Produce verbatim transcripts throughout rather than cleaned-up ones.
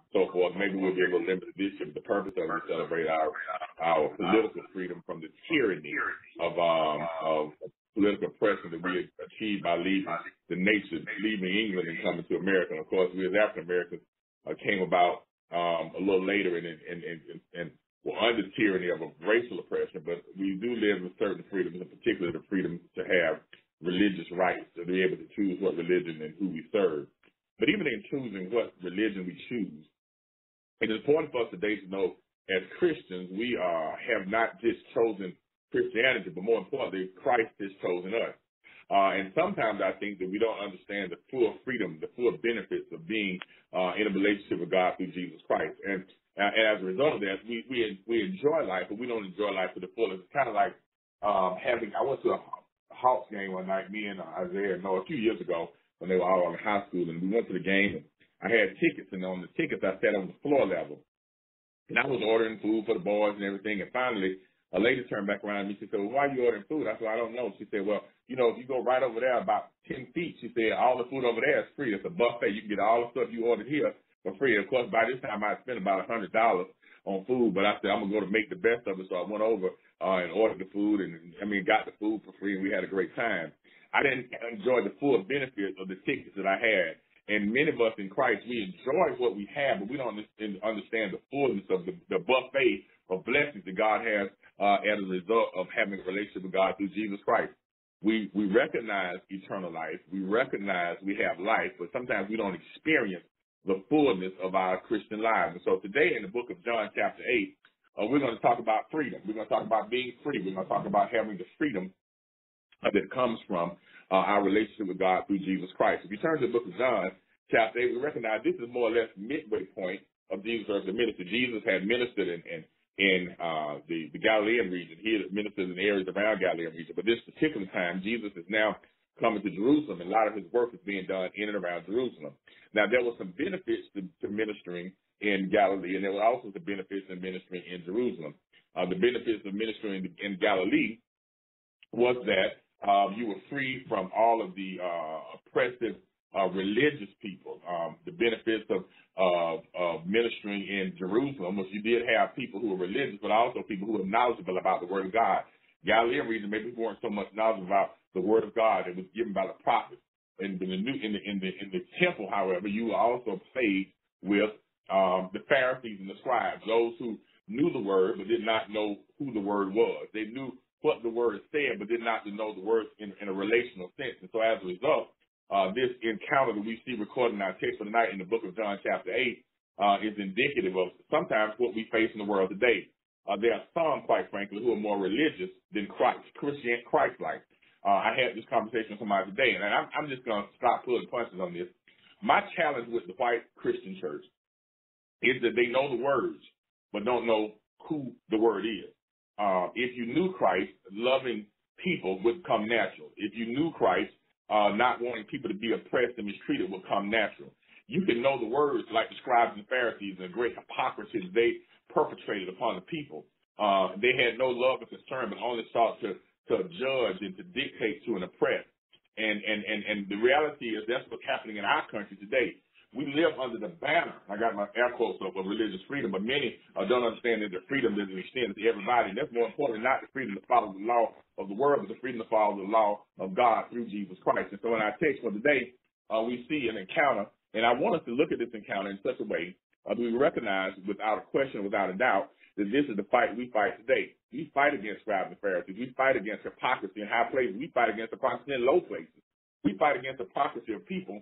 so forth. Maybe we'll be able to limit this year. The purpose of it is to celebrate our our political freedom from the tyranny of um of political oppression that we achieved by leaving the nation, leaving England and coming to America. And of course, we as African Americans uh, came about um, a little later and and and, and, and were under tyranny of a racial oppression. But we do live with certain freedoms, in particular the freedom to have religious rights, to be able to choose what religion and who we serve. But even in choosing what religion we choose, it is important for us today to know, as Christians, we uh, have not just chosen Christianity, but more importantly, Christ has chosen us. Uh, and sometimes I think that we don't understand the full freedom, the full benefits of being uh, in a relationship with God through Jesus Christ. And, uh, and as a result of that, we, we we enjoy life, but we don't enjoy life to the fullest. It's kind of like um, having, I went to a Hawks game one night, me and uh, Isaiah, no, a few years ago when they were all in high school, and we went to the game, and I had tickets, and on the tickets I sat on the floor level. And I was ordering food for the boys and everything, and finally a lady turned back around to me. She said, well, why are you ordering food? I said, I don't know. She said, well, you know, if you go right over there about ten feet, she said, all the food over there is free. It's a buffet. You can get all the stuff you ordered here for free. Of course, by this time I spent about one hundred dollars on food, but I said, I'm going to go to make the best of it. So I went over uh, and ordered the food, and, I mean, got the food for free, and we had a great time. I didn't enjoy the full benefits of the tickets that I had. And many of us in Christ, we enjoy what we have, but we don't understand the fullness of the, the buffet of blessings that God has uh, as a result of having a relationship with God through Jesus Christ. We we recognize eternal life. We recognize we have life, but sometimes we don't experience the fullness of our Christian lives. And so today in the book of John chapter eight, uh, we're going to talk about freedom. We're going to talk about being free. We're going to talk about having the freedom uh, that comes from uh, our relationship with God through Jesus Christ. If you turn to the book of John chapter eight, we recognize this is more or less midway point of Jesus' earthly ministry. Jesus had ministered in, in in uh, the, the Galilean region. He had ministered in areas around Galilean region. But this particular time, Jesus is now coming to Jerusalem, and a lot of his work is being done in and around Jerusalem. Now, there were some benefits to, to ministering in Galilee, and there were also some benefits in ministering in Jerusalem. Uh, the benefits of ministering in Galilee was that um, you were free from all of the uh, oppressive uh, religious people. Um, the benefits of Of, of ministering in Jerusalem was you did have people who were religious, but also people who were knowledgeable about the Word of God. Galilean region maybe weren't so much knowledgeable about the Word of God that was given by the prophets. In the new in the in the in the temple, however, you were also faced with um, the Pharisees and the scribes, those who knew the Word but did not know who the Word was. They knew what the Word said, but did not know the Word in, in a relational sense. And so, as a result, Uh, this encounter that we see recorded in our text for tonight in the book of John chapter eight uh, is indicative of sometimes what we face in the world today. Uh, there are some, quite frankly, who are more religious than Christ, Christian, Christ-like. Uh, I had this conversation with somebody today, and I'm, I'm just going to stop pulling punches on this. My challenge with the white Christian church is that they know the words, but don't know who the word is. Uh, if you knew Christ, loving people would come natural. If you knew Christ, Uh, not wanting people to be oppressed and mistreated will come natural. You can know the words like the scribes and Pharisees and the great hypocrisy they perpetrated upon the people. Uh, they had no love and concern, but only sought to, to judge and to dictate to and oppress. And, and, and, and the reality is that's what's happening in our country today. We live under the banner, I got my air quotes up, of religious freedom, but many uh, don't understand that the freedom doesn't extend to everybody. And that's more important, not the freedom to follow the law of the world, but the freedom to follow the law of God through Jesus Christ. And so in our text for today, uh, we see an encounter, and I want us to look at this encounter in such a way uh, that we recognize without a question, without a doubt, that this is the fight we fight today. We fight against scribes and Pharisees. We fight against hypocrisy in high places. We fight against hypocrisy in low places. We fight against hypocrisy of people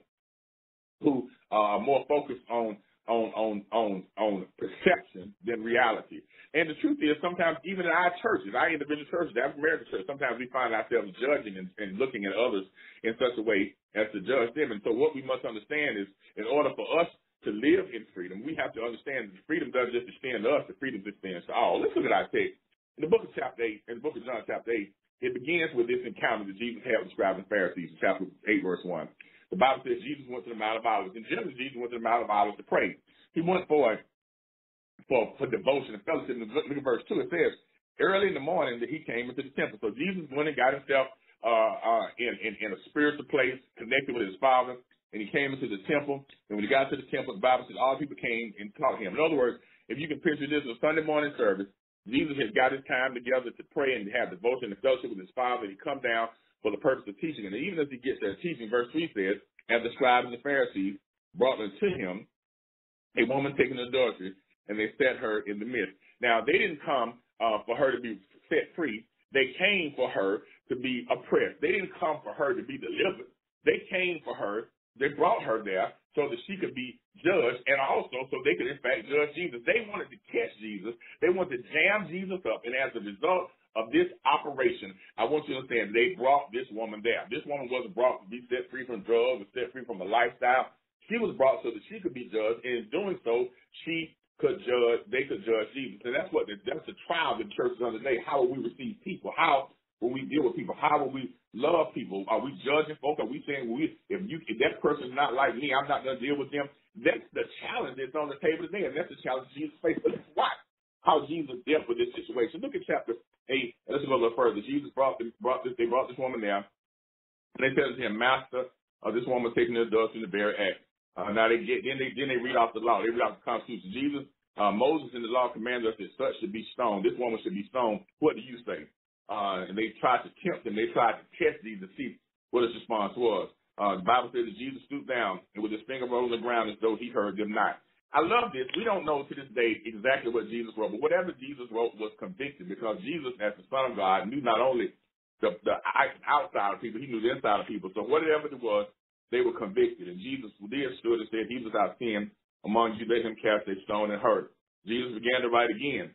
who are more focused on on on on on perception than reality. And the truth is, sometimes even in our churches, our individual churches, the African American church, sometimes we find ourselves judging and, and looking at others in such a way as to judge them. And so, what we must understand is, in order for us to live in freedom, we have to understand that freedom doesn't just extend to us; the freedom extends to all. Let's look at our text in the book of chapter eight, in the book of John chapter eight. It begins with this encounter that Jesus had with the scribes and Pharisees in chapter eight, verse one. The Bible says Jesus went to the Mount of Olives. In general, Jesus went to the Mount of Olives to pray. He went for for, for devotion and fellowship. Look at verse two. It says, early in the morning that he came into the temple. So Jesus went and got himself uh, uh, in, in, in a spiritual place, connected with his Father. and he came into the temple. And when he got to the temple, the Bible says all people came and taught him. In other words, if you can picture this, a Sunday morning service, Jesus had got his time together to pray and have devotion and fellowship with his Father. He come down for the purpose of teaching. And even as he gets there teaching, verse three says, and the scribes and the Pharisees brought unto him a woman taken adultery, and they set her in the midst. Now, they didn't come uh, for her to be set free. They came for her to be oppressed. They didn't come for her to be delivered. They came for her. They brought her there so that she could be judged, and also so they could, in fact, judge Jesus. They wanted to catch Jesus. They wanted to jam Jesus up, and as a result of this operation, I want you to understand, they brought this woman there. This woman wasn't brought to be set free from drugs or set free from a lifestyle. She was brought so that she could be judged, and in doing so, she could judge, they could judge Jesus. And that's what the, that's the trial the church is under today. How will we receive people? How will we deal with people? How will we love people? Are we judging folk? Are we saying, well, we, if you if that person's not like me, I'm not going to deal with them? That's the challenge that's on the table today, and that's the challenge Jesus faced. But let's watch how Jesus dealt with this situation. Look at chapter eight. Let's go a little further. Jesus brought this, brought this, they brought this woman down, and they said to him, Master, uh, this woman taking the adultery in the very act. Uh, now they get then they then they read off the law. They read off the Constitution. Jesus, uh, Moses in the law commanded us that such should be stoned. This woman should be stoned. What do you say? Uh, and they tried to tempt him. They tried to test Jesus to see what his response was. Uh, the Bible says that Jesus stooped down and with his finger rolling the ground as though he heard them not. I love this. We don't know to this day exactly what Jesus wrote, but whatever Jesus wrote was convicted, because Jesus, as the Son of God, knew not only the, the outside of people, he knew the inside of people. So whatever it was, they were convicted. And Jesus did stood and said, he was without sin among you, let him cast a stone and heard. Jesus began to write again.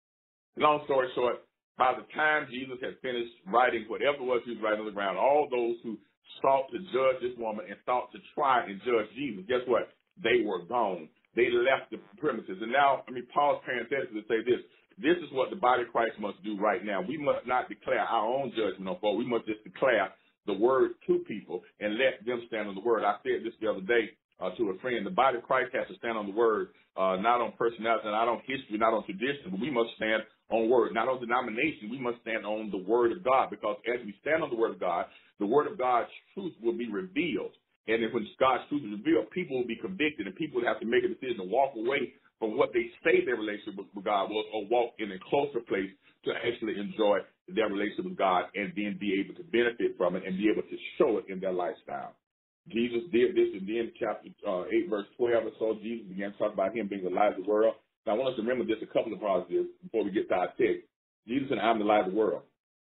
Long story short, by the time Jesus had finished writing whatever it was he was writing on the ground, all those who sought to judge this woman and sought to try and judge Jesus, guess what? They were gone. They left the premises. And now, I mean, Paul's parenthetically to say this. This is what the body of Christ must do right now. We must not declare our own judgment on folk. We must just declare the word to people and let them stand on the word. I said this the other day uh, to a friend. The body of Christ has to stand on the word, uh, not on personality, not on history, not on tradition, but we must stand on word, not on denomination. We must stand on the word of God, because as we stand on the word of God, the word of God's truth will be revealed. And if when God's truth is revealed, people will be convicted, and people will have to make a decision to walk away from what they say their relationship with God was, or walk in a closer place to actually enjoy their relationship with God and then be able to benefit from it and be able to show it in their lifestyle. Jesus did this, and then chapter uh, eight, verse twelve or so, Jesus began to talk about him being the light of the world. Now, I want us to remember this a couple of positives before we get to our text. Jesus said, I'm the light of the world.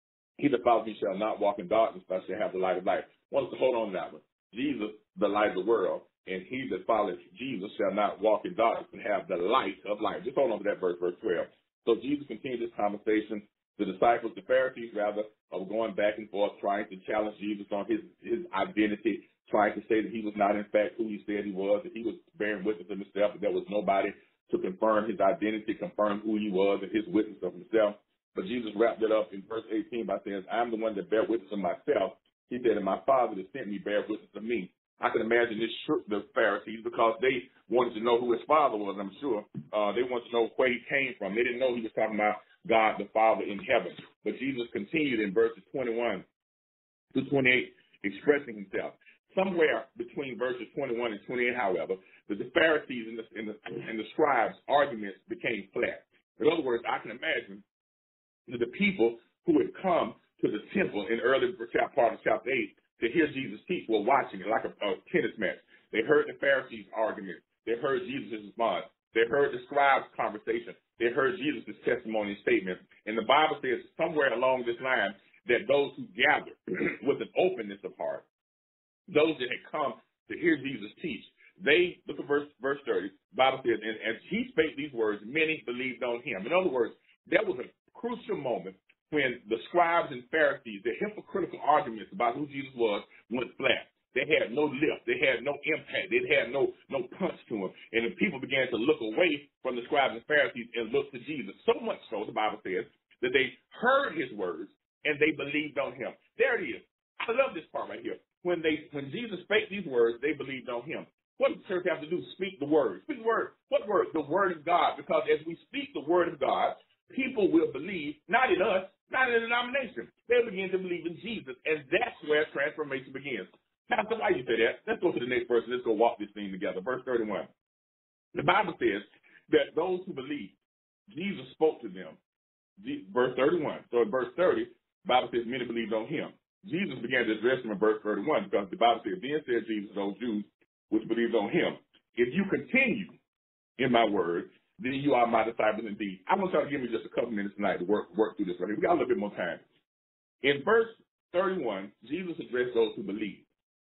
He that follows me shall not walk in darkness, but shall have the light of life. I want us to hold on to that one. Jesus, the light of the world, and he that follows Jesus shall not walk in darkness, but have the light of life. Just hold on to that verse, verse twelve. So Jesus continued this conversation. The disciples, the Pharisees rather, are going back and forth trying to challenge Jesus on his, his identity, trying to say that he was not in fact who he said he was, that he was bearing witness of himself, but there was nobody to confirm his identity, confirm who he was, and his witness of himself. But Jesus wrapped it up in verse eighteen by saying, I'm the one that bear witness of myself. He said, and my Father that sent me bear witness of me. I can imagine this shook the Pharisees, because they wanted to know who his father was, I'm sure. Uh, they wanted to know where he came from. They didn't know he was talking about God the Father in heaven. But Jesus continued in verses twenty-one to twenty-eight, expressing himself. Somewhere between verses twenty-one and twenty-eight, however, the, the Pharisees and the, and, the, and the scribes' arguments became flat. In other words, I can imagine that the people who had come to the temple in early part of chapter eight to hear Jesus teach were watching it like a, a tennis match. They heard the Pharisees' argument. They heard Jesus' response. They heard the scribes' conversation. They heard Jesus' testimony and statement. And the Bible says somewhere along this line that those who gathered with an openness of heart, those that had come to hear Jesus teach, they, look at verse, verse thirty, the Bible says, and as he spake these words, many believed on him. In other words, there was a crucial moment when the scribes and Pharisees, their hypocritical arguments about who Jesus was, went flat. They had no lift. They had no impact. They had no no punch to them. And the people began to look away from the scribes and Pharisees and look to Jesus. So much so, the Bible says, that they heard his words and they believed on him. There it is. I love this part right here. When they when Jesus spake these words, they believed on him. What does the church have to do? Speak the word. Speak the word. What word? The word of God. Because as we speak the word of God, people will believe, not in us, not in a denomination. They'll begin to believe in Jesus, and that's where transformation begins. Pastor, why you say that? Let's go to the next verse. Let's go walk this thing together. Verse thirty-one. The Bible says that those who believe, Jesus spoke to them. Verse thirty-one. So in verse thirty, the Bible says many believed on him. Jesus began to address them in verse thirty-one because the Bible says, then said Jesus to those Jews which believed on him, if you continue in my word, then you are my disciples indeed. I want y'all to give me just a couple minutes tonight to work work through this. Right here. We got a little bit more time. In verse thirty-one, Jesus addressed those who believed.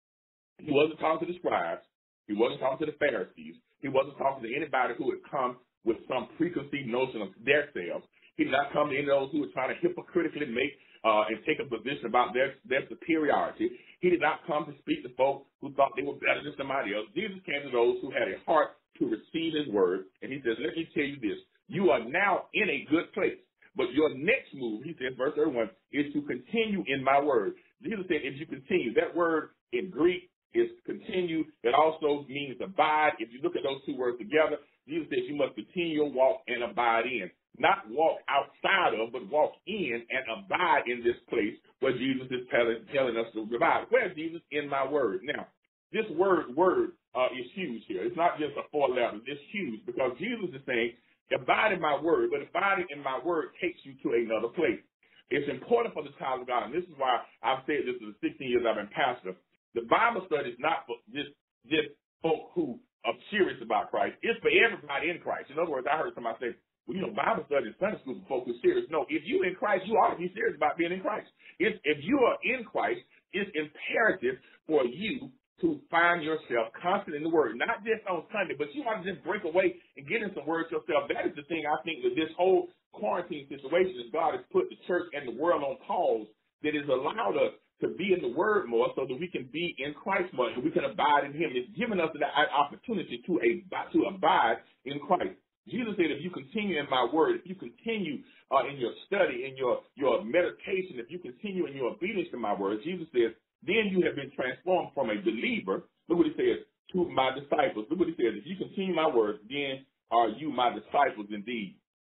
He wasn't talking to the scribes. He wasn't talking to the Pharisees. He wasn't talking to anybody who had come with some preconceived notion of their selves. He did not come to any of those who were trying to hypocritically make uh, and take a position about their, their superiority. He did not come to speak to folks who thought they were better than somebody else. Jesus came to those who had a heart to receive his word. And he says, let me tell you this. You are now in a good place. But your next move, he says, verse thirty-one, is to continue in my word. Jesus said, if you continue, that word in Greek is continue. It also means abide. If you look at those two words together, Jesus says you must continue your walk and abide in. Not walk outside of, but walk in and abide in this place where Jesus is telling, telling us to abide. Where's Jesus? In my word. Now, this word, word, uh, is huge here. It's not just a four letters. It's huge because Jesus is saying, abide in my word, but abiding in my word takes you to another place. It's important for the child of God, and this is why I've said this for the sixteen years I've been pastor. The Bible study is not for just, just folk who are serious about Christ. It's for everybody in Christ. In other words, I heard somebody say, well, you know, Bible study is Sunday school for folk who are serious. No, if you're in Christ, you ought to be serious about being in Christ. It's, if you are in Christ, it's imperative for you to find yourself constant in the Word, not just on Sunday, but you ought to just break away and get in some words yourself. That is the thing I think with this whole quarantine situation is God has put the church and the world on pause that has allowed us to be in the Word more so that we can be in Christ more and we can abide in Him. It's given us that opportunity to, a, to abide in Christ. Jesus said, if you continue in my word, if you continue uh, in your study, in your, your meditation, if you continue in your obedience to my word, Jesus says, then you have been transformed from a believer, look what he says, to my disciples. Look what he says, if you continue my word, then are you my disciples indeed.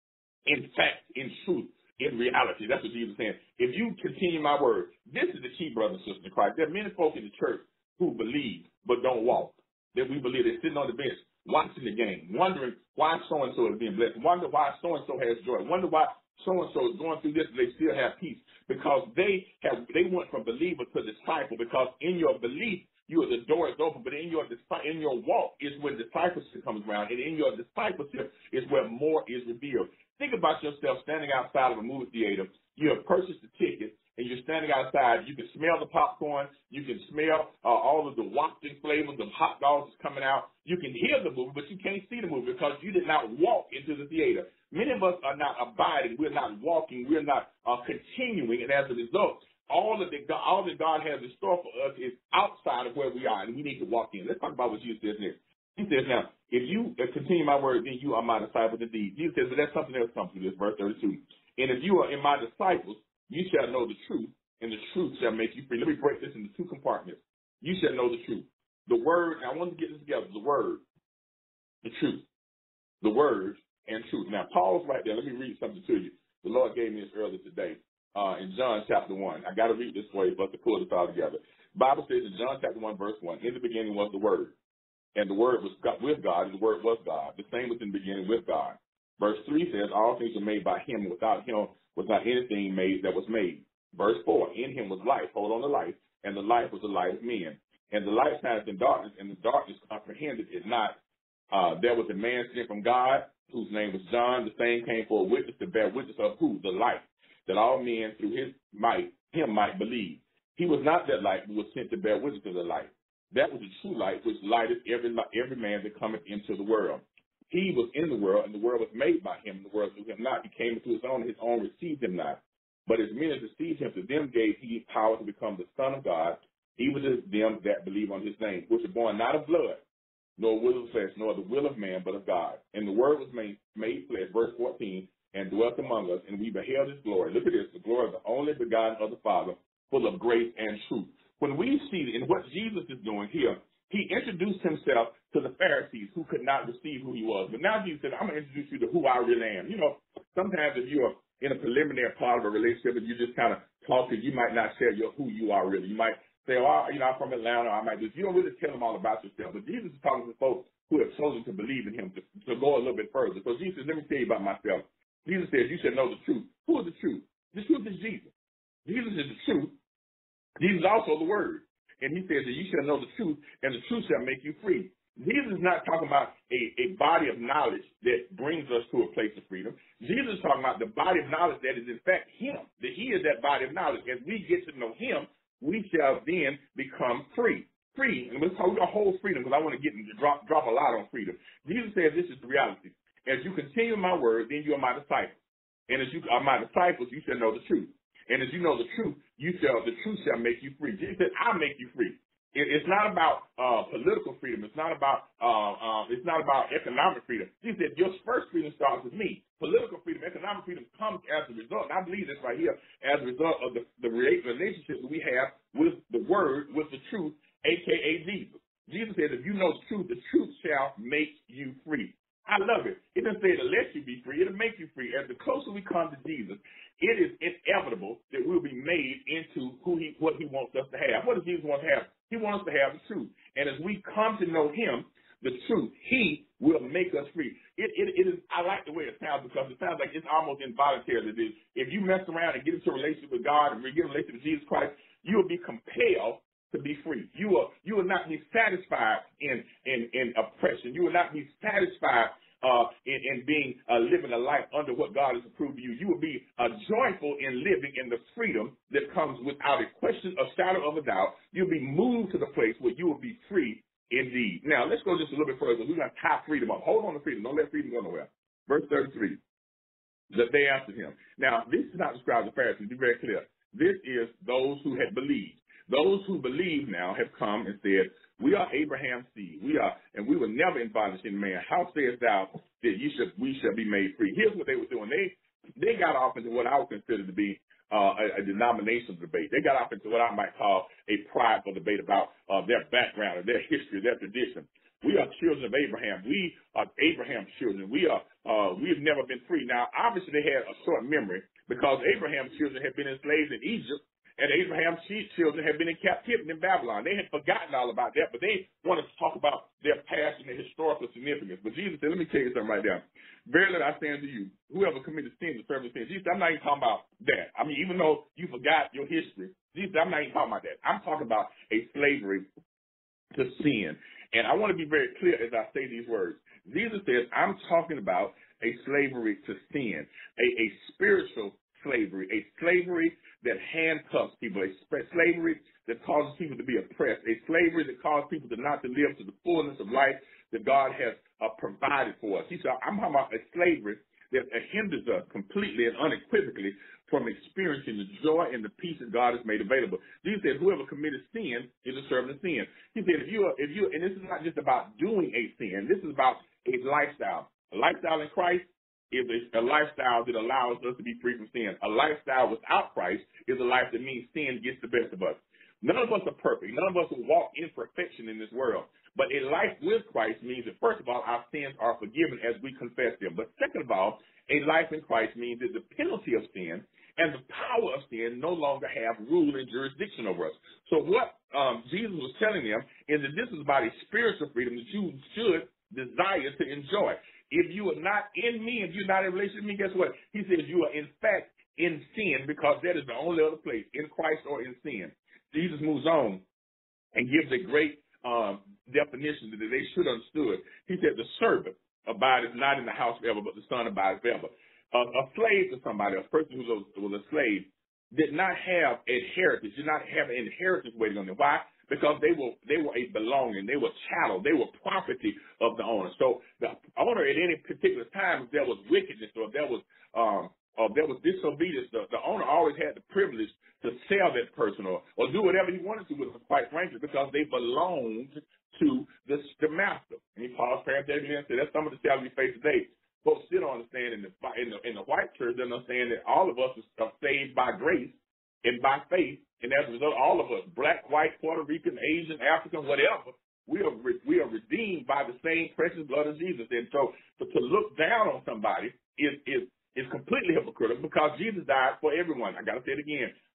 In fact, in truth, in reality. That's what Jesus is saying. If you continue my word, this is the key, brothers and sisters in Christ. There are many folks in the church who believe but don't walk. That we believe they're sitting on the bench, watching the game, wondering why so-and-so is being blessed, wonder why so-and-so has joy, wonder why so-and-so is going through this and they still have peace. Because they have, they went from believer to disciple, because in your belief, you are the door is open, but in your in your walk is when discipleship comes around, and in your discipleship is where more is revealed. Think about yourself standing outside of a movie theater. You have purchased a ticket, and you're standing outside. You can smell the popcorn. You can smell uh, all of the wafting flavors of hot dogs coming out. You can hear the movie, but you can't see the movie because you did not walk into the theater. Many of us are not abiding. We're not walking. We're not uh, continuing, and as a result, all of the all that God has in store for us is outside of where we are, and we need to walk in. Let's talk about what Jesus says next. He says, now, if you continue my word, then you are my disciples indeed. Jesus says, but that's something else comes to this, verse thirty-two. And if you are in my disciples, you shall know the truth, and the truth shall make you free. Let me break this into two compartments. You shall know the truth. The word, and I want to get this together, the word, the truth, the word, and truth. Now, Paul's right there. Let me read something to you. The Lord gave me this earlier today uh, in John chapter one. I got to read this way, but to pull this all together. The Bible says in John chapter one, verse one, in the beginning was the word. And the word was with God, and the word was God. The same was in the beginning with God. Verse three says, all things were made by him. Without him was not anything made that was made. Verse four, in him was life. Hold on to life. And the life was the light of men. And the light shined in darkness, and the darkness comprehended it not. Uh, there was a man sent from God, whose name was John. The same came for a witness to bear witness of who? The light. That all men through his might, him might believe. He was not that light, but was sent to bear witness of the light. That was the true light, which lighteth every every man that cometh into the world. He was in the world, and the world was made by him, and the world knew him not. He came into his own, and his own received him not. But as many as received him, to them gave he power to become the Son of God, even to them that believe on his name, which are born not of blood, nor will of flesh, nor the will of man, but of God. And the word was made, made flesh, verse fourteen, and dwelt among us, and we beheld his glory. Look at this, the glory of the only begotten of the Father, full of grace and truth. When we see in what Jesus is doing here, he introduced himself to the Pharisees who could not receive who he was. But now Jesus said, I'm going to introduce you to who I really am. You know, sometimes if you're in a preliminary part of a relationship and you just kind of talking, you might not share your who you are really. You might say, oh, you know, I'm from Atlanta, I might do this. You don't really tell them all about yourself. But Jesus is talking to folks who have chosen to believe in him to, to go a little bit further. So Jesus says, let me tell you about myself. Jesus says, you should know the truth. Who is the truth? The truth is Jesus. Jesus is the truth. Jesus is also the Word. And he says that you shall know the truth, and the truth shall make you free. Jesus is not talking about a, a body of knowledge that brings us to a place of freedom. Jesus is talking about the body of knowledge that is in fact him, that he is that body of knowledge. As we get to know him, we shall then become free. Free, and let's talk about whole freedom, because I want to get into drop, drop a lot on freedom. Jesus says this is the reality. As you continue my word, then you are my disciples. And as you are my disciples, you shall know the truth. And as you know the truth, you shall the truth shall make you free. Jesus said, I'll make you free. It's not about uh, political freedom. It's not about uh, uh, it's not about economic freedom. He said your first freedom starts with me. Political freedom, economic freedom comes as a result. And I believe this right here as a result of the, the relationship that we have with the Word, with the truth, a k a. Jesus. Jesus said, if you know the truth, the truth shall make you free. I love it. It doesn't say to let you be free. It'll make you free. As the closer we come to Jesus, it is inevitable that we'll be made into who he, what he wants us to have. What does Jesus want to have? He wants us to have the truth. And as we come to know him, the truth, he will make us free. It, it, it is. I like the way it sounds, because it sounds like it's almost involuntary. That is, if you mess around and get into a relationship with God and get a relationship with Jesus Christ, you will be compelled to be free. You will you will not be satisfied in in, in oppression. You will not be satisfied uh, in, in being uh, living a life under what God has approved of you. You will be uh, joyful in living in the freedom that comes without a question, a shadow of a doubt. You'll be moved to the place where you will be free indeed. Now let's go just a little bit further. We're going to tie freedom up. Hold on to freedom. Don't let freedom go nowhere. Verse thirty-three. That they answered him. Now this is not described as Pharisees. Be very clear. This is those who had believed. Those who believe now have come and said, we are Abraham's seed. We are, and we were never in bondage in man. How sayest thou that you should, we shall be made free? Here's what they were doing. They, they got off into what I would consider to be uh, a, a denominational debate. They got off into what I might call a prideful debate about uh, their background, or their history, their tradition. We are children of Abraham. We are Abraham's children. We are, uh, we have never been free. Now, obviously, they had a short memory, because Abraham's children had been enslaved in Egypt, and Abraham's children had been in captivity in Babylon. They had forgotten all about that, but they wanted to talk about their past and their historical significance. But Jesus said, let me tell you something right now. Verily I say unto you, whoever committed sin to serve sin. Jesus, I'm not even talking about that. I mean, even though you forgot your history, Jesus, I'm not even talking about that. I'm talking about a slavery to sin. And I want to be very clear as I say these words. Jesus says, I'm talking about a slavery to sin, a, a spiritual slavery, a slavery that handcuffs people, a slavery that causes people to be oppressed, a slavery that causes people to not to live to the fullness of life that God has uh, provided for us. He said, I'm talking about a slavery that hinders us completely and unequivocally from experiencing the joy and the peace that God has made available. Jesus said, whoever committed sin is a servant of sin. He said, if you are, if you, and this is not just about doing a sin, this is about a lifestyle. A lifestyle in Christ is a, a lifestyle that allows us to be free from sin. A lifestyle without Christ is a life that means sin gets the best of us. None of us are perfect. None of us will walk in perfection in this world. But a life with Christ means that, first of all, our sins are forgiven as we confess them. But second of all, a life in Christ means that the penalty of sin and the power of sin no longer have rule and jurisdiction over us. So what um, Jesus was telling them is that this is about a spiritual freedom that you should desire to enjoy. If you are not in me, if you're not in a relationship with me, guess what? He says you are in fact in sin, because that is the only other place, in Christ or in sin. Jesus moves on and gives a great um, definition that they should have understood. He said the servant abideth not in the house forever, but the son abideth forever. Uh, a slave to somebody, a person who was a, was a slave, did not have a heritage, did not have an inheritance waiting on them. Why? Because they were they were a belonging, they were chattel, they were property of the owner. So the owner at any particular time, if there was wickedness or if there was um or if there was disobedience, the, the owner always had the privilege to sell that person or, or do whatever he wanted to with them, quite frankly, because they belonged to the, the master. And he paused parenthetically and said, that's some of the challenges we face today. Folks still don't understand in the in the in the white church, they don't understand that all of us are saved by grace and by faith. And as a result, all of us, black, white, Puerto Rican, Asian, African, whatever, we are re- we are redeemed by the same precious blood of Jesus. And so to, to look down on somebody is is is completely hypocritical, because Jesus died for everyone. I got to say it again.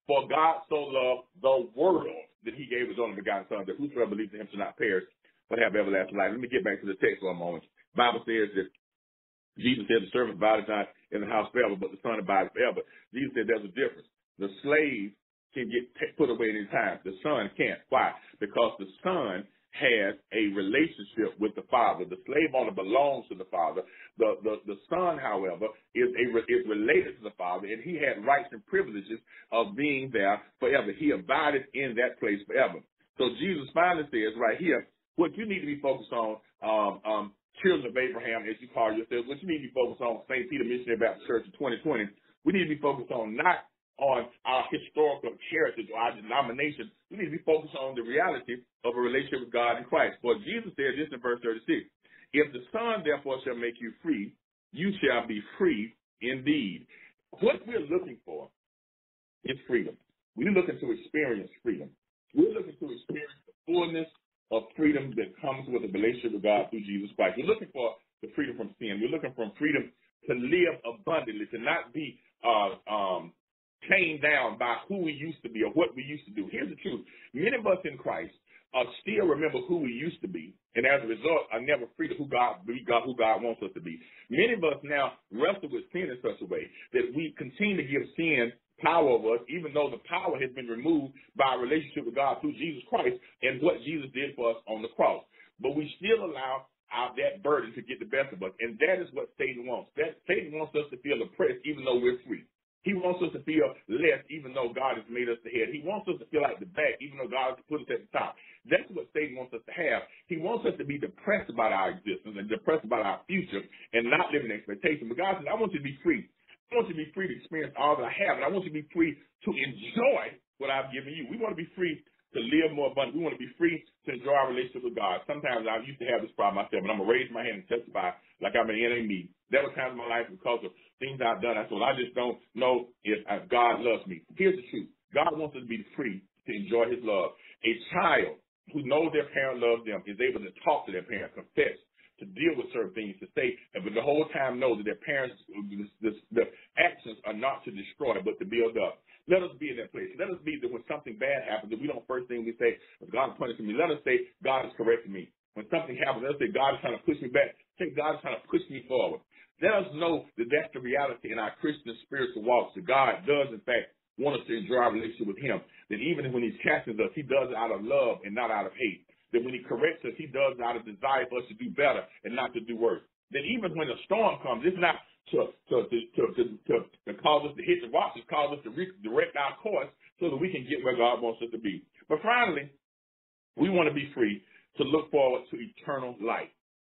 For God so loved the world that he gave his only begotten son, that whosoever believes in him shall not perish, but have everlasting life. Let me get back to the text for a moment. The Bible says that Jesus said the servant abideth not in the house forever, but the son abideth forever. Jesus said there's a difference. The slave can get t- put away any time. The son can't. Why? Because the son has a relationship with the father. The slave only belongs to the father. The the, the son, however, is a is related to the father, and he had rights and privileges of being there forever. He abided in that place forever. So Jesus finally says right here, what you need to be focused on, um, um, children of Abraham, as you call yourselves, what you need to be focused on, Saint Peter Missionary Baptist Church in twenty twenty, we need to be focused on not on our historical heritage or our denomination. We need to be focused on the reality of a relationship with God and Christ. For Jesus said this in verse thirty-six, if the Son therefore shall make you free, you shall be free indeed. What we're looking for is freedom. We're looking to experience freedom. We're looking to experience the fullness of freedom that comes with a relationship with God through Jesus Christ. We're looking for the freedom from sin. We're looking for freedom to live abundantly, to not be uh, um, chained down by who we used to be or what we used to do. Here's the truth. Many of us in Christ uh, still remember who we used to be, and as a result are never free to who God, God, who God wants us to be. Many of us now wrestle with sin in such a way that we continue to give sin power over us, even though the power has been removed by a relationship with God through Jesus Christ and what Jesus did for us on the cross. But we still allow our, that burden to get the best of us, and that is what Satan wants. That Satan wants us to feel oppressed even though we're free. He wants us to feel less even though God has made us the head. He wants us to feel like the back even though God has put us at the top. That's what Satan wants us to have. He wants us to be depressed about our existence and depressed about our future and not live in expectation. But God says, I want you to be free. I want you to be free to experience all that I have, and I want you to be free to enjoy what I've given you. We want to be free to live more abundantly. We want to be free to enjoy our relationship with God. Sometimes I used to have this problem myself, and I'm going to raise my hand and testify like I'm an enemy meeting. There were times in my life because of things I've done. I thought, I just don't know if God loves me. Here's the truth. God wants us to be free to enjoy his love. A child who knows their parent loves them is able to talk to their parent, confess, to deal with certain things, to say, but the whole time know that their parents, the, the, the actions are not to destroy, but to build up. Let us be in that place. Let us be that when something bad happens, that we don't first thing we say, God is punishing me. Let us say, God is correcting me. When something happens, let us say, God is trying to push me back. Say, God is trying to push me forward. Let us know that that's the reality in our Christian spiritual walks, that God does, in fact, want us to enjoy our relationship with him. That even when he chastens us, he does it out of love and not out of hate. That when he corrects us, he does it out of desire for us to do better and not to do worse. That even when a storm comes, it's not to to to to, to, to, to cause us to hit the rocks, it's cause us to redirect our course so that we can get where God wants us to be. But finally, we want to be free to look forward to eternal life.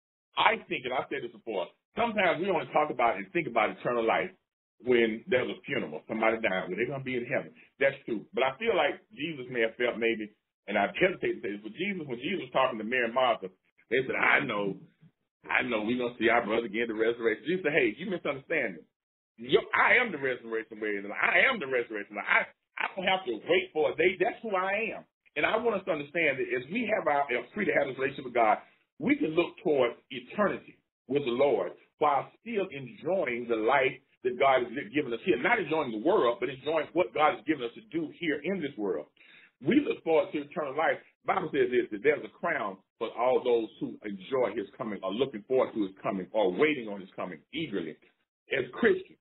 I think, and I've said this before, sometimes we only talk about and think about eternal life when there's a funeral, somebody died, when they're going to be in heaven. That's true. But I feel like Jesus may have felt maybe, and I hesitate to say this, but Jesus, when Jesus was talking to Mary and Martha, they said, I know, I know we're going to see our brother again, the resurrection. Jesus said, hey, you misunderstand me. Yo, I am the resurrection. I am the resurrection. I, I don't have to wait for a day. That's who I am. And I want us to understand that as we have our, are free to have this relationship with God, we can look toward eternity with the Lord while still enjoying the life that God has given us here. Not enjoying the world, but enjoying what God has given us to do here in this world. We look forward to eternal life. The Bible says this, that there's a crown for all those who enjoy his coming, are looking forward to his coming, or waiting on his coming eagerly. As Christians,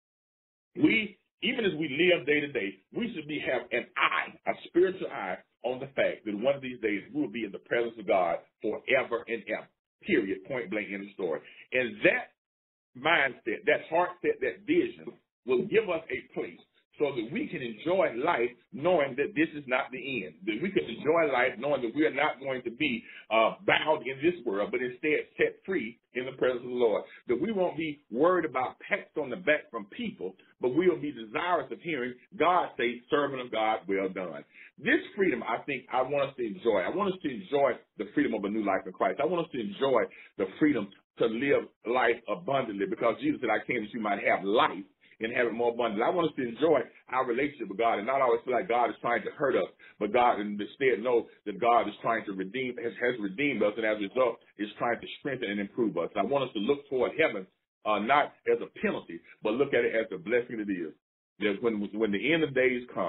we, even as we live day to day, we should be have an eye, a spiritual eye, on the fact that one of these days we will be in the presence of God forever and ever. Period. Point blank in the story. And that mindset, that heart set, that vision will give us a place so that we can enjoy life knowing that this is not the end. That we can enjoy life knowing that we are not going to be uh, bound in this world, but instead set free in the presence of the Lord. That we won't be worried about pats on the back from people, but we will be desirous of hearing God say, servant of God, well done. This freedom, I think, I want us to enjoy. I want us to enjoy the freedom of a new life in Christ. I want us to enjoy the freedom to live life abundantly because Jesus said, I came that you might have life and have it more abundantly. I want us to enjoy our relationship with God and not always feel like God is trying to hurt us, but God instead know that God is trying to redeem, has, has redeemed us, and as a result is trying to strengthen and improve us. I want us to look toward heaven uh, not as a penalty, but look at it as a blessing it is. That when when the end of days come,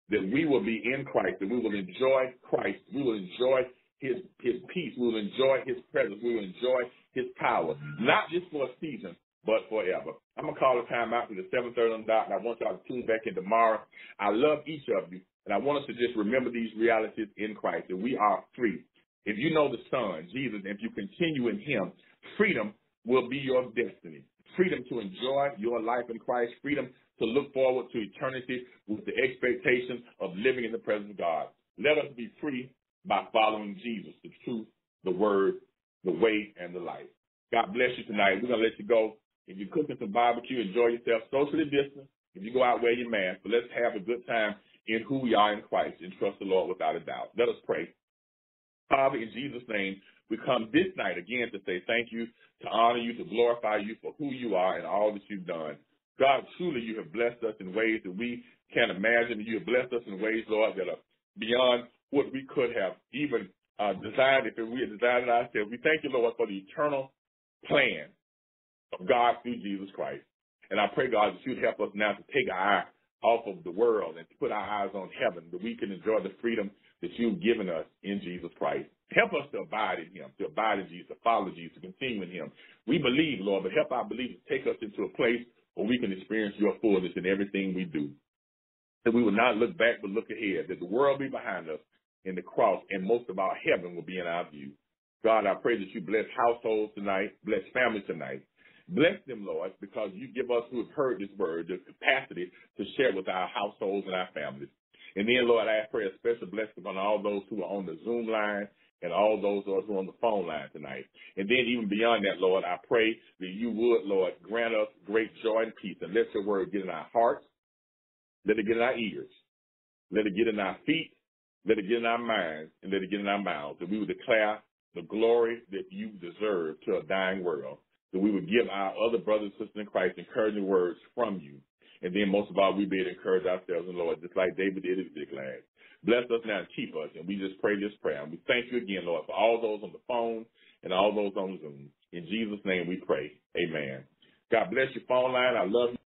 that we will be in Christ, that we will enjoy Christ, we will enjoy his his peace, we will enjoy his presence, we will enjoy his power, not just for a season, but forever. I'm going to call the time out to the seven thirty on the dot, and I want y'all to tune back in tomorrow. I love each of you, and I want us to just remember these realities in Christ, that we are free. If you know the Son, Jesus, and if you continue in him, freedom will be your destiny. Freedom to enjoy your life in Christ, freedom to look forward to eternity with the expectation of living in the presence of God. Let us be free by following Jesus, the truth, the word, the way, and the life. God bless you tonight. We're going to let you go. If you're cooking some barbecue, enjoy yourself, socially distance. If you go out, wear your mask. But let's have a good time in who we are in Christ and trust the Lord without a doubt. Let us pray. Father, in Jesus' name, we come this night again to say thank you, to honor you, to glorify you for who you are and all that you've done. God, truly you have blessed us in ways that we can't imagine. You have blessed us in ways, Lord, that are beyond what we could have even uh, designed if we had designed it ourselves. We thank you, Lord, for the eternal plan of God through Jesus Christ. And I pray, God, that you'd help us now to take our eye off of the world and to put our eyes on heaven, that we can enjoy the freedom that you've given us in Jesus Christ. Help us to abide in him, to abide in Jesus, to follow Jesus, to continue in him. We believe, Lord, but help our belief to take us into a place where we can experience your fullness in everything we do. That we will not look back but look ahead, that the world be behind us in the cross, and most of our heaven will be in our view. God, I pray that you bless households tonight, bless families tonight. Bless them, Lord, because you give us who have heard this word the capacity to share with our households and our families. And then, Lord, I pray a special blessing on all those who are on the Zoom line and all those who are on the phone line tonight. And then even beyond that, Lord, I pray that you would, Lord, grant us great joy and peace, and let your word get in our hearts, let it get in our ears, let it get in our feet, let it get in our minds, and let it get in our mouths, that we would declare the glory that you deserve to a dying world, that we would give our other brothers and sisters in Christ encouraging words from you. And then most of all, we be able to encourage ourselves in the Lord, just like David did in Ziklag. Bless us now and keep us. And we just pray this prayer. And we thank you again, Lord, for all those on the phone and all those on Zoom. In Jesus' name we pray. Amen. God bless your phone line. I love you.